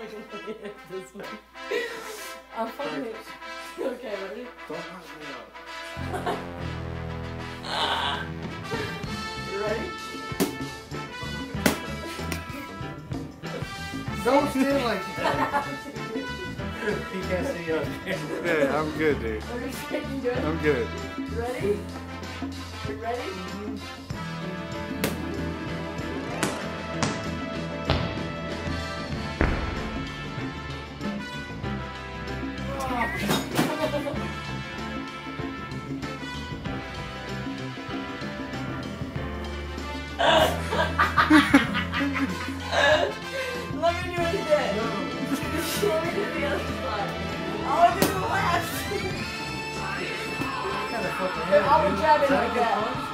fucking looking at this one. I'm fucking. Okay, ready? Don't punch me out. You ready? Don't stand like that. He can't see us. Yeah, I'm good, dude. Are you shaking good? I'm good. You ready? You ready? Let me do it again. Let me do the other side. Oh, I did the last. What kind of fucking I'll head, be dude? jabbing Is that a like good that. punch?